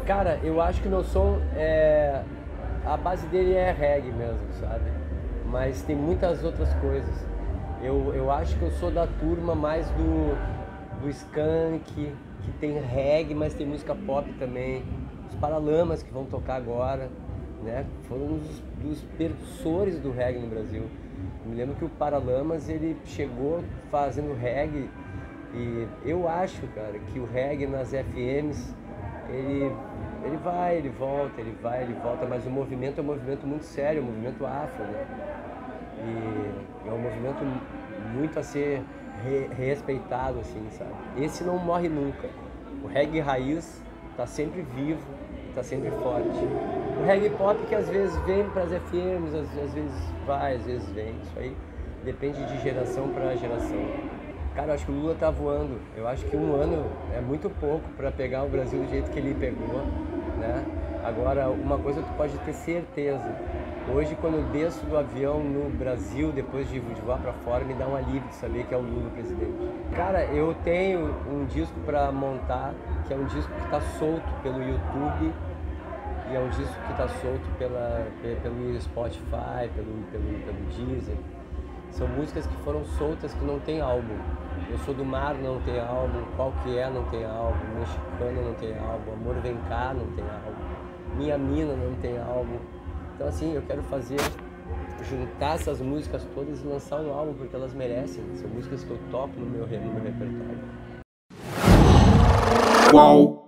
Cara, eu acho que meu som a base dele é reggae mesmo, sabe? Mas tem muitas outras coisas. Eu acho que eu sou da turma mais do skunk, que tem reggae, mas tem música pop também. Os Paralamas que vão tocar agora, né? Foram um dos precursores do reggae no Brasil. Eu me lembro que o Paralamas ele chegou fazendo reggae e eu acho, cara, que o reggae nas FMs ele vai, ele volta, ele vai, ele volta, mas o movimento é um movimento muito sério, um movimento afro, né? E é um movimento muito a ser respeitado, assim, sabe? Esse não morre nunca. O reggae raiz tá sempre vivo, tá sempre forte. O reggae pop que às vezes vem para as FMs, às vezes vai, às vezes vem. Isso aí depende de geração para geração. Cara, eu acho que o Lula tá voando. Eu acho que um ano é muito pouco para pegar o Brasil do jeito que ele pegou, né? Agora, uma coisa tu pode ter certeza. Hoje, quando eu desço do avião no Brasil, depois de voar para fora, me dá um alívio de saber que é o Lula o presidente. Cara, eu tenho um disco para montar, que é um disco que está solto pelo YouTube e é um disco que está solto pelo Spotify, pelo Deezer. São músicas que foram soltas que não tem álbum. Eu Sou do Mar não tem álbum, Qual Que É não tem álbum, Mexicano não tem álbum, Amor Vem Cá não tem álbum, Minha Mina não tem álbum. Então assim, eu quero juntar essas músicas todas e lançar um álbum porque elas merecem. São músicas que eu toco no meu repertório. Qual